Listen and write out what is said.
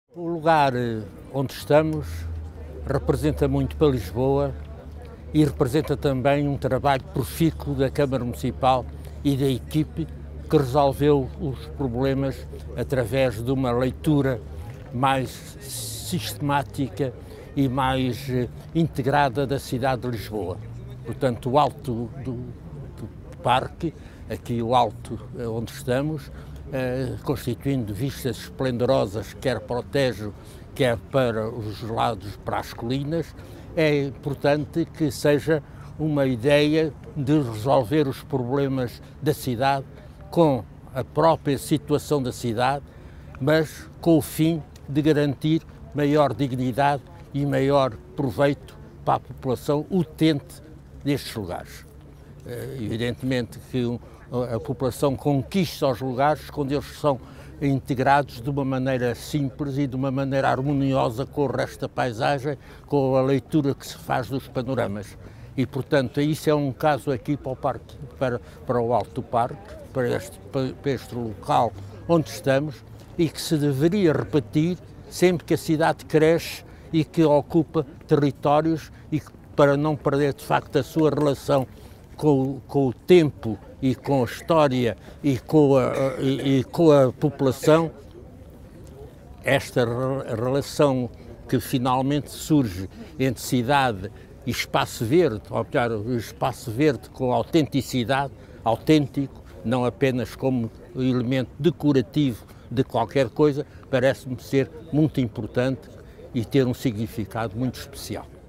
O lugar onde estamos representa muito para Lisboa e representa também um trabalho profícuo da Câmara Municipal e da equipe que resolveu os problemas através de uma leitura mais sistemática e mais integrada da cidade de Lisboa. Portanto, o alto do parque, aqui o alto onde estamos, constituindo vistas esplendorosas, quer para o Tejo, quer para os lados, para as colinas, é importante que seja uma ideia de resolver os problemas da cidade com a própria situação da cidade, mas com o fim de garantir maior dignidade e maior proveito para a população utente destes lugares. Evidentemente que a população conquista os lugares quando eles são integrados de uma maneira simples e de uma maneira harmoniosa com o resto da paisagem, com a leitura que se faz dos panoramas. E, portanto, isso é um caso aqui para o parque, para o Alto do Parque, para este local onde estamos, e que se deveria repetir sempre que a cidade cresce e que ocupa territórios, e para não perder de facto a sua relação com o tempo e com a história e com a população, esta relação que finalmente surge entre cidade e espaço verde, ou melhor, o espaço verde com autenticidade, autêntico, não apenas como elemento decorativo de qualquer coisa, parece-me ser muito importante e ter um significado muito especial.